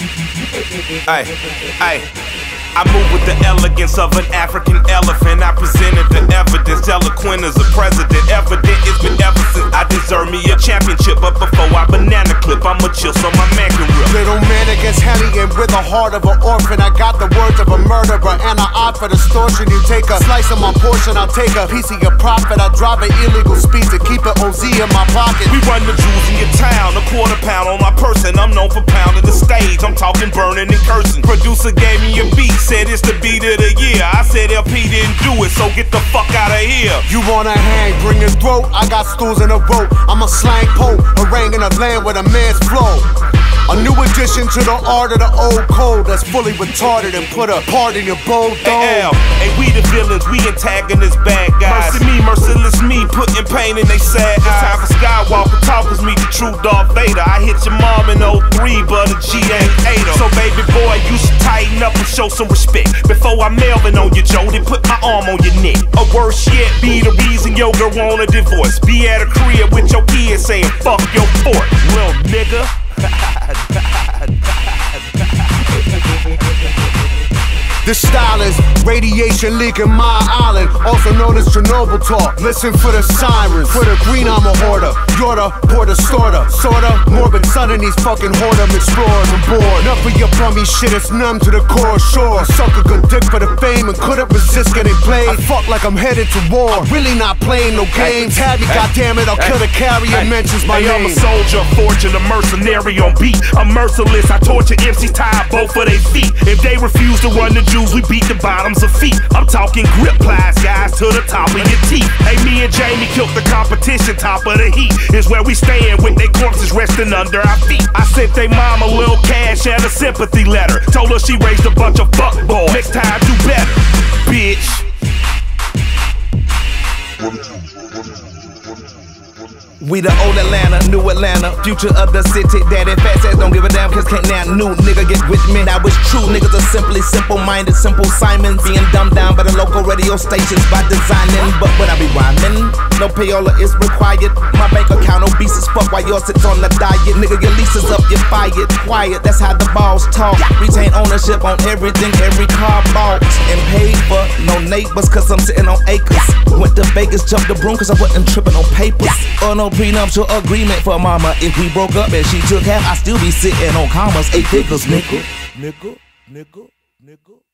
Ay, I move with the elegance of an African elephant. I presented the evidence, eloquent as a president. Evident it's been ever since I deserve me a championship. But before I banana clip, I'ma chill so my man can rip. Little man against hellion with the heart of an orphan. I got the words of a murderer and I opt for distortion. You take a slice of my portion, I'll take a piece of your profit. I drive an illegal speed to keep an OZ in my pocket. We run the jewels in your town, a quarter-pound on my person. I'm known for pounding the stage, I'm talking burning and cursing. Producer gave me a beat, said it's the beat of the year. I said LP didn't do it, so get the fuck out of here. You wanna hang, bring your throat, I got stools in a rope. I'm a slang pope, haranguing a land with a man's flow. A new addition to the art of the old code that's fully retarded and put a part in your bold dome. Hey, L, hey, we the villains, we antagonists, bad guys. Mercy me, merciless me, putting pain in they sad eyes. It's time for Skywalker talkers, meet the true Darth Vader. I hit your mom in 03, but a G ain't ate her. So baby boy, you should tighten up and show some respect. Before I Melvin on you, Joe, then put my arm on your neck. Or worse yet, be the reason your girl want a divorce. Be at a crib with your kids saying fuck your fort, little nigga. This style is radiation leaking my island, also known as Chernobyl talk. Listen for the sirens, for the green I'm a hoarder. You're the porter, sorta, morbid son in these fucking whoredom explorers and bored. Enough of your bummy shit, it's numb to the core shore. Suck a good dick for the fame and couldn't resist getting played. I fuck like I'm headed to war, I'm really not playing no games. Tabby, goddammit, I'll kill the carrier, mentions my name. I'm a soldier, fortune, a mercenary on beat. I'm merciless, I torture MCs, tie both of their feet. If they refuse to run the we beat the bottoms of feet. I'm talking grip plies, guys, to the top of your teeth. Hey, me and Jamie killed the competition, top of the heat is where we stand with they corpses resting under our feet. I sent they mom a little cash and a sympathy letter. Told her she raised a bunch of fuck boys. Next time, do better, bitch. We the old Atlanta, new Atlanta, future of the city. Daddy fat says don't give a damn, cause can't now new nigga get with me. Now it's true, niggas are simply simple-minded, simple Simons. Being dumbed down by the local radio stations by designing. But when I be rhyming, no payola is required. My bank account obese as fuck while yours sits on the diet. Nigga, your lease is up, you're fired. Quiet, that's how the balls talk. Retain ownership on everything, every car bought and paid for. No neighbors, cause I'm sitting on acres. Went to Vegas, jumped the broom, cause I wasn't tripping on papers. Oh no prenuptial agreement for mama. If we broke up and she took half, I still be sitting on commas. 8 figures, nigga.